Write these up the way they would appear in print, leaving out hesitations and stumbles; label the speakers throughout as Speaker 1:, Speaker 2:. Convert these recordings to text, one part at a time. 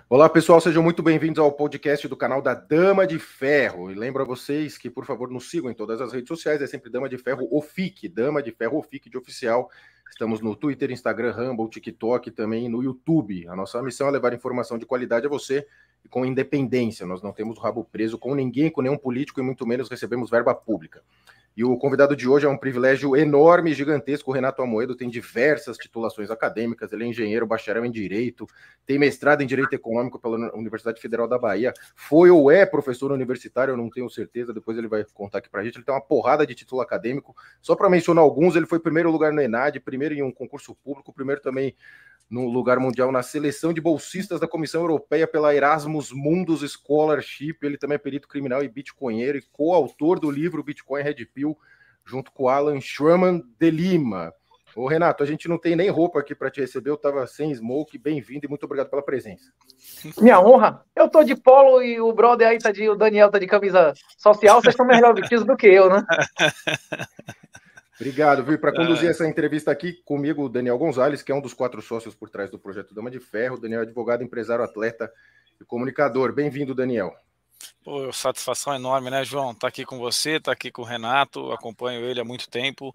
Speaker 1: Olá, pessoal, sejam muito bem-vindos ao podcast do canal da Dama de Ferro. E lembro a vocês que, por favor, nos sigam em todas as redes sociais, é sempre Dama de Ferro OFIC, Dama de Ferro OFIC de oficial. Estamos no Twitter, Instagram, Rumble, TikTok e também no YouTube. A nossa missão é levar informação de qualidade a você e com independência. Nós não temos o rabo preso com ninguém, com nenhum político e muito menos recebemos verba pública. E o convidado de hoje é um privilégio enorme e gigantesco. O Renato Amoedo tem diversas titulações acadêmicas, ele é engenheiro, bacharel em Direito, tem mestrado em Direito Econômico pela Universidade Federal da Bahia, foi ou é professor universitário, eu não tenho certeza, depois ele vai contar aqui pra gente. Ele tem uma porrada de título acadêmico. Só para mencionar alguns, ele foi primeiro lugar no ENAD, primeiro em um concurso público, primeiro também no lugar mundial na seleção de bolsistas da Comissão Europeia pela Erasmus Mundus Scholarship. Ele também é perito criminal e bitcoinheiro e coautor do livro Bitcoin Red Pill, junto com Alan Schraman de Lima. Ô Renato, a gente não tem nem roupa aqui para te receber, eu estava sem smoke. Bem-vindo e muito obrigado pela presença.
Speaker 2: Minha honra. Eu tô de polo e o brother aí o Daniel tá de camisa social, vocês estão melhor vestidos do que eu, né?
Speaker 1: Obrigado, viu? Para conduzir essa entrevista aqui comigo, o Daniel Gonzalez, que é um dos 4 sócios por trás do projeto Dama de Ferro. O Daniel é advogado, empresário, atleta e comunicador. Bem-vindo, Daniel.
Speaker 3: Pô, satisfação enorme, né, João? Tá aqui com você, tá aqui com o Renato, acompanho ele há muito tempo.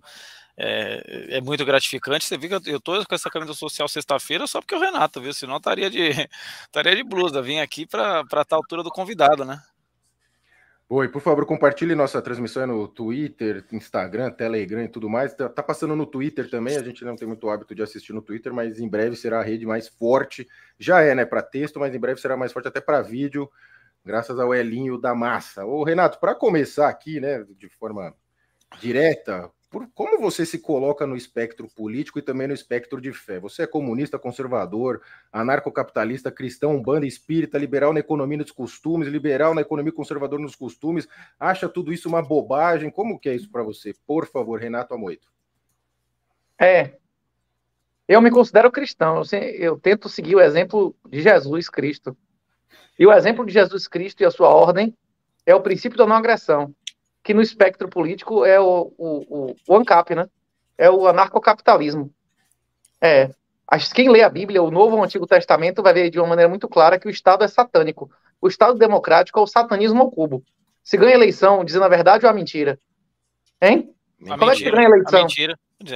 Speaker 3: É muito gratificante. Você viu que eu tô com essa camisa social sexta-feira só porque o Renato, viu? Senão estaria de blusa. Vim aqui para a altura do convidado, né?
Speaker 1: Oi, por favor, compartilhe nossa transmissão no Twitter, Instagram, Telegram e tudo mais. Tá passando no Twitter também, a gente não tem muito hábito de assistir no Twitter, mas em breve será a rede mais forte. Já é, né, para texto, mas em breve será mais forte até para vídeo, graças ao Elinho da Massa. Ô, Renato, para começar aqui, né, de forma direta, como você se coloca no espectro político e também no espectro de fé? Você é comunista, conservador, anarcocapitalista, cristão, umbanda, espírita, liberal na economia e nos costumes, liberal na economia, conservador nos costumes, acha tudo isso uma bobagem? Como que é isso para você? Por favor, Renato Amoedo.
Speaker 2: Eu me considero cristão, eu tento seguir o exemplo de Jesus Cristo. E o exemplo de Jesus Cristo e a sua ordem é o princípio da não agressão, que no espectro político é o ANCAP, né? É o anarcocapitalismo. Quem lê a Bíblia, o Novo ou o Antigo Testamento, vai ver de uma maneira muito clara que o Estado é satânico. O Estado democrático é o satanismo ao cubo. Se ganha eleição dizendo a verdade ou a mentira? Hein? Como é que se ganha eleição?
Speaker 3: Mentira.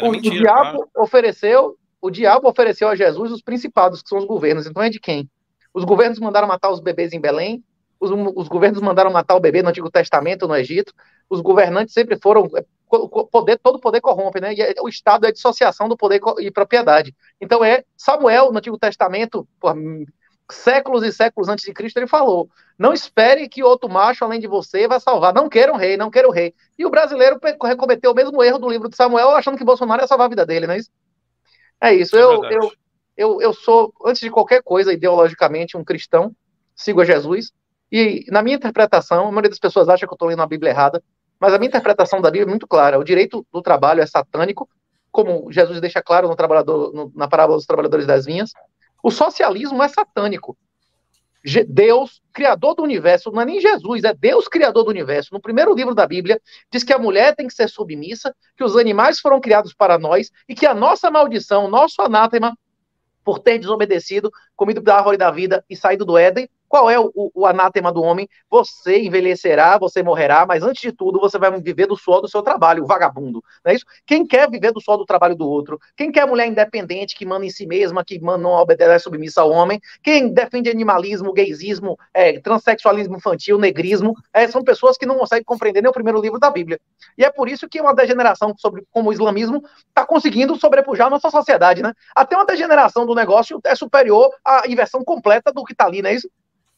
Speaker 2: O diabo ofereceu a Jesus os principados, que são os governos. Então é de quem? Os governos mandaram matar os bebês em Belém, os governos mandaram matar o bebê no Antigo Testamento, no Egito. Os governantes sempre foram... todo poder corrompe, né? E o Estado é a dissociação do poder e propriedade. Então Samuel, no Antigo Testamento, séculos e séculos antes de Cristo, ele falou: não espere que outro macho, além de você, vai salvar. Não queira um rei, não queira o rei. E o brasileiro cometeu o mesmo erro do livro de Samuel, achando que Bolsonaro ia salvar a vida dele, não é isso? É isso. Eu sou, antes de qualquer coisa, ideologicamente, um cristão, sigo a Jesus. E na minha interpretação, a maioria das pessoas acha que eu estou lendo a Bíblia errada, mas a minha interpretação da Bíblia é muito clara. O direito do trabalho é satânico, como Jesus deixa claro na parábola dos trabalhadores das vinhas. O socialismo é satânico. Deus, criador do universo, não é nem Jesus, é Deus, criador do universo. No primeiro livro da Bíblia, diz que a mulher tem que ser submissa, que os animais foram criados para nós e que a nossa maldição, nosso anátema, por ter desobedecido, comido da árvore da vida e saído do Éden. Qual é o anátema do homem? Você envelhecerá, você morrerá, mas antes de tudo você vai viver do suor do seu trabalho, o vagabundo. Não é isso? Quem quer viver do suor do trabalho do outro? Quem quer mulher independente, que manda em si mesma, que não obedece submissa ao homem? Quem defende animalismo, gaysismo, transexualismo infantil, negrismo? São pessoas que não conseguem compreender nem o primeiro livro da Bíblia. E é por isso que uma degeneração como o islamismo está conseguindo sobrepujar a nossa sociedade, né? Até uma degeneração do negócio é superior à inversão completa do que está ali, não é isso?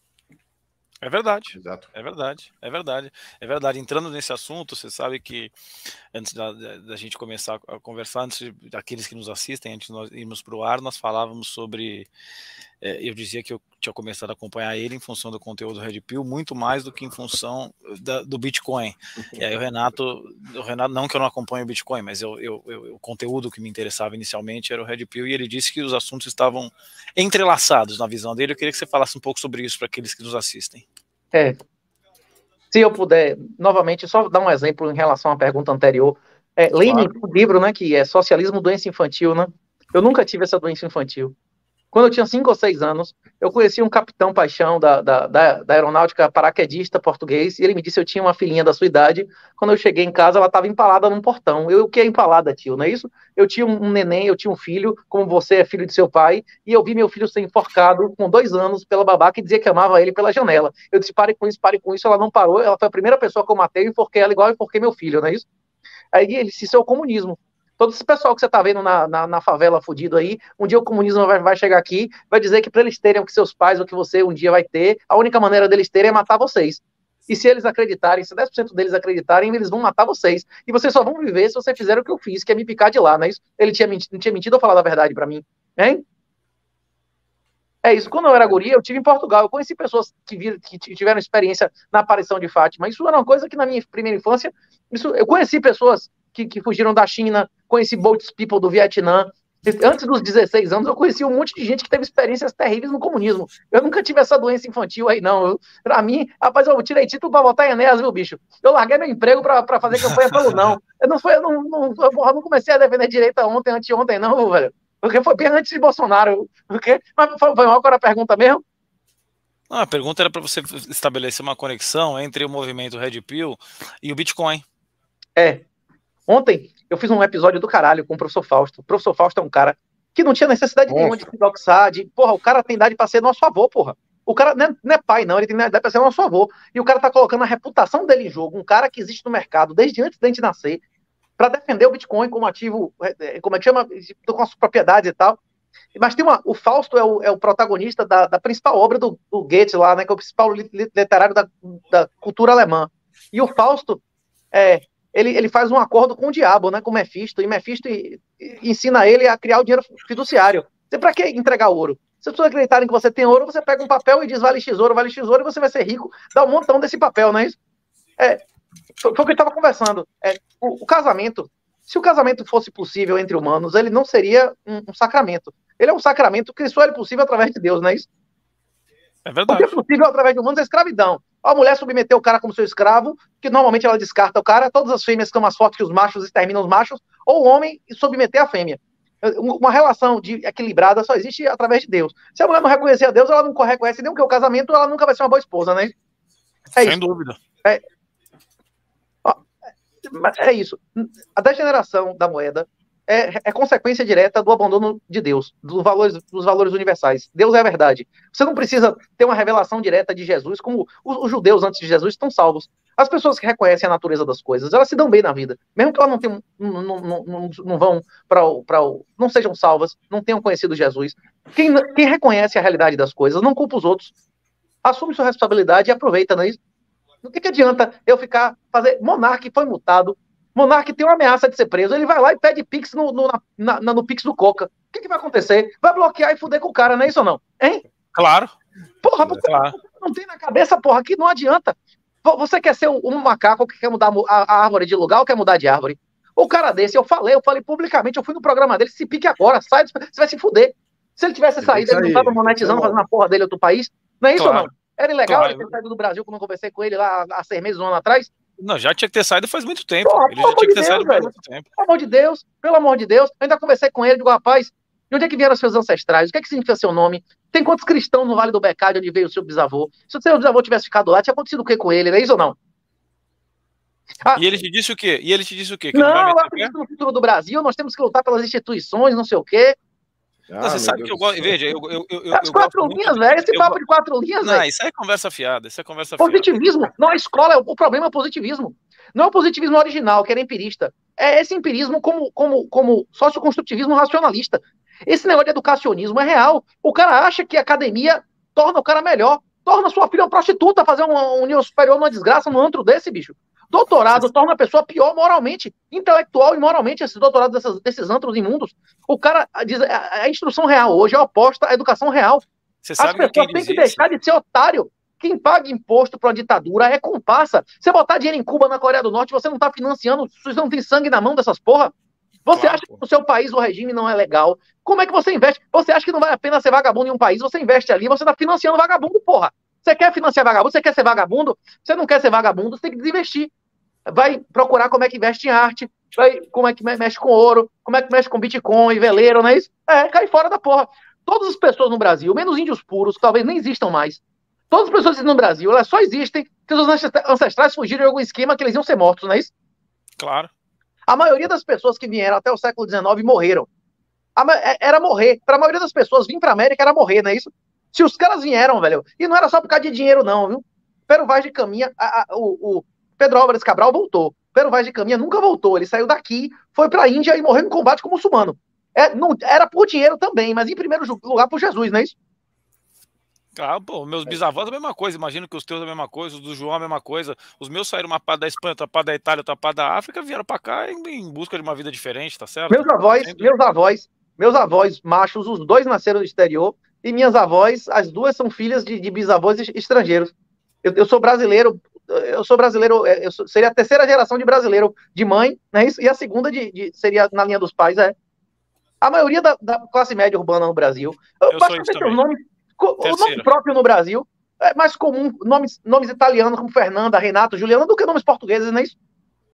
Speaker 3: É verdade,
Speaker 1: Exato.
Speaker 3: é verdade. Entrando nesse assunto, você sabe que antes da gente começar a conversar, antes daqueles que nos assistem, antes de nós irmos para o ar, nós falávamos sobre... eu dizia que eu tinha começado a acompanhar ele em função do conteúdo do Red Pill, muito mais do que em função do Bitcoin. E aí o Renato, não que eu não acompanhe o Bitcoin, mas o conteúdo que me interessava inicialmente era o Red Pill, e ele disse que os assuntos estavam entrelaçados na visão dele. Eu queria que você falasse um pouco sobre isso para aqueles que nos assistem.
Speaker 2: Se eu puder, novamente, só dar um exemplo em relação à pergunta anterior. Lenin, o livro, né, que é Socialismo, Doença Infantil, né? Eu nunca tive essa doença infantil. Quando eu tinha 5 ou 6 anos, Eu conheci um capitão paixão da aeronáutica, paraquedista português, e ele me disse que eu tinha uma filhinha da sua idade. Quando eu cheguei em casa, ela estava empalada num portão. O que é empalada, tio, não é isso? Eu tinha um neném, eu tinha um filho, como você é filho de seu pai, e eu vi meu filho ser enforcado com 2 anos pela babá que dizia que amava ele pela janela. Eu disse, pare com isso, pare com isso. Ela não parou, ela foi a primeira pessoa que eu matei, eu enforquei ela igual eu enforquei meu filho, não é isso? Aí ele disse, isso é o comunismo. Todo esse pessoal que você está vendo na favela fudido aí, um dia o comunismo vai chegar aqui, vai dizer que para eles terem o que seus pais, o que você um dia vai ter, a única maneira deles terem é matar vocês. E se eles acreditarem, se 10% deles acreditarem, eles vão matar vocês. E vocês só vão viver se você fizer o que eu fiz, que é me picar de lá, não é isso? Ele não tinha mentido ou falado a verdade para mim? Hein? É isso. Quando eu era guria, eu tive em Portugal. Eu conheci pessoas que tiveram experiência na aparição de Fátima. Isso era uma coisa que na minha primeira infância, eu conheci pessoas que fugiram da China, conheci boats people do Vietnã. Antes dos 16 anos, eu conheci um monte de gente que teve experiências terríveis no comunismo. Eu nunca tive essa doença infantil aí, não. Pra mim, rapaz, eu tirei título pra votar em Enéas, viu, bicho? Eu larguei meu emprego pra fazer campanha pelo não. Eu não comecei a defender direita ontem, anteontem, não, velho. Porque foi bem antes de Bolsonaro. Porque, mas foi mal agora a pergunta mesmo?
Speaker 3: Não, a pergunta era para você estabelecer uma conexão entre o movimento Red Pill e o Bitcoin.
Speaker 2: Ontem eu fiz um episódio do caralho com o professor Fausto. O professor Fausto é um cara que não tinha necessidade nenhuma de se doxar, porra, o cara tem idade pra ser nosso avô, porra. O cara não é pai, não, ele tem idade pra ser nosso avô. E o cara tá colocando a reputação dele em jogo, um cara que existe no mercado desde antes da gente nascer, para defender o Bitcoin como ativo, como é que chama, com as propriedades e tal. Mas tem o Fausto é o protagonista da principal obra do Goethe lá, né, que é o principal literário da cultura alemã. E o Fausto, ele faz um acordo com o diabo, né, com o Mefisto, e Mefisto ensina ele a criar o dinheiro fiduciário. Você para que entregar ouro? Se as pessoas acreditarem que você tem ouro, você pega um papel e diz vale X ouro, e você vai ser rico, dá um montão desse papel, não é isso? Foi o que eu estava conversando. O casamento, se o casamento fosse possível entre humanos, ele não seria um sacramento. Ele é um sacramento que só é possível através de Deus, não é isso?
Speaker 3: É verdade.
Speaker 2: O que é possível através de humanos é escravidão. A mulher submeteu o cara como seu escravo, que normalmente ela descarta o cara, todas as fêmeas são mais fortes que os machos, exterminam os machos, ou o homem submeter a fêmea. Uma relação equilibrada só existe através de Deus. Se a mulher não reconhecer a Deus, ela não reconhece nem o que é o casamento, ela nunca vai ser uma boa esposa, né?
Speaker 3: Sem dúvida.
Speaker 2: É isso. A degeneração da moeda é consequência direta do abandono de Deus, dos valores universais. Deus é a verdade. Você não precisa ter uma revelação direta de Jesus, como os judeus antes de Jesus estão salvos. As pessoas que reconhecem a natureza das coisas, elas se dão bem na vida. Mesmo que elas não vão não sejam salvas, não tenham conhecido Jesus. Quem reconhece a realidade das coisas não culpa os outros. Assume sua responsabilidade e aproveita, não é isso? O que adianta eu fazer... Monark foi multado. Monark tem uma ameaça de ser preso. Ele vai lá e pede Pix no Pix do Coca. O que vai acontecer? Vai bloquear e fuder com o cara, não é isso ou não? Hein?
Speaker 3: Claro.
Speaker 2: Porra, claro. Não tem na cabeça, porra, que não adianta. Você quer ser um macaco que quer mudar a árvore de lugar ou quer mudar de árvore? O cara desse, eu falei publicamente, eu fui no programa dele, se pique agora, sai, você vai se fuder. Se ele tivesse saído, ele não estava monetizando, fazendo a porra dele em outro país. Não é isso ou não? Era ilegal ele ter saído do Brasil quando eu conversei com ele lá há 6 meses, um ano atrás?
Speaker 3: Não, já tinha que ter saído faz muito tempo.
Speaker 2: Porra,
Speaker 3: ele já tinha que ter saído faz muito tempo.
Speaker 2: Pelo amor de Deus. Eu ainda conversei com ele, digo, rapaz, de onde é que vieram os seus ancestrais? O que é que significa seu nome? Tem quantos cristãos no Vale do Becá, de onde veio o seu bisavô? Se o seu bisavô tivesse ficado lá, tinha acontecido o que com ele? Não é isso ou não?
Speaker 3: E ele te disse o quê? Que
Speaker 2: não, eu acredito no futuro do Brasil, nós temos que lutar pelas instituições, não sei o quê.
Speaker 3: Você sabe que eu gosto. Veja,
Speaker 2: as 4 linhas, velho. Esse papo de 4 linhas, velho.
Speaker 3: Não, isso aí é conversa fiada.
Speaker 2: Positivismo. Não, a escola, o problema é o positivismo. Não é o positivismo original, que era empirista. É esse empirismo como socioconstrutivismo racionalista. Esse negócio de educacionismo é real. O cara acha que a academia torna o cara melhor. Torna sua filha uma prostituta, fazer um nível superior numa desgraça, num antro desse, bicho. Doutorado torna a pessoa pior moralmente, intelectual e moralmente, esse doutorado desses antros imundos. O cara diz, a instrução real hoje é oposta à educação real.
Speaker 3: As pessoas
Speaker 2: têm que deixar de ser otário. Quem paga imposto para a ditadura é comparsa. Você botar dinheiro em Cuba, na Coreia do Norte, você não está financiando, você não tem sangue na mão dessas porra. Você acha que no seu país o regime não é legal? Como é que você investe? Você acha que não vale a pena ser vagabundo em um país? Você investe ali, você está financiando vagabundo, porra. Você quer financiar vagabundo? Você quer ser vagabundo? Você não quer ser vagabundo, você tem que desinvestir. Vai procurar como é que investe em arte, como é que mexe com ouro, como é que mexe com Bitcoin, veleiro, não é isso? Cai fora da porra. todas as pessoas no Brasil, menos índios puros, que talvez nem existam mais, todas as pessoas que existem no Brasil, elas só existem porque os ancestrais fugiram de algum esquema que eles iam ser mortos, não é isso?
Speaker 3: Claro.
Speaker 2: A maioria das pessoas que vieram até o século XIX morreram. Era morrer. Para a maioria das pessoas, vir para a América era morrer, não é isso? Se os caras vieram, velho, e não era só por causa de dinheiro, não, viu? Pero Vaz de Caminha, o Pedro Álvares Cabral voltou. Pero Vaz de Caminha nunca voltou. Ele saiu daqui, foi para a Índia e morreu em combate como muçulmano. Não, era por dinheiro também, mas em primeiro lugar por Jesus, não é isso?
Speaker 3: Ah, pô, meus bisavós a mesma coisa, imagino que os teus a mesma coisa, os do João a mesma coisa. Os meus saíram uma parte da Espanha, outra parte da Itália, outra parte da África, vieram pra cá em busca de uma vida diferente, tá certo?
Speaker 2: Meus avós machos, os dois nasceram no exterior, e minhas avós, as duas são filhas de bisavós estrangeiros. Eu sou brasileiro, seria a terceira geração de brasileiro de mãe, né? E a segunda seria na linha dos pais, A maioria da classe média urbana no Brasil. O nome próprio no Brasil é mais comum, nomes italianos como Fernanda, Renato, Juliana, do que nomes portugueses, não é isso?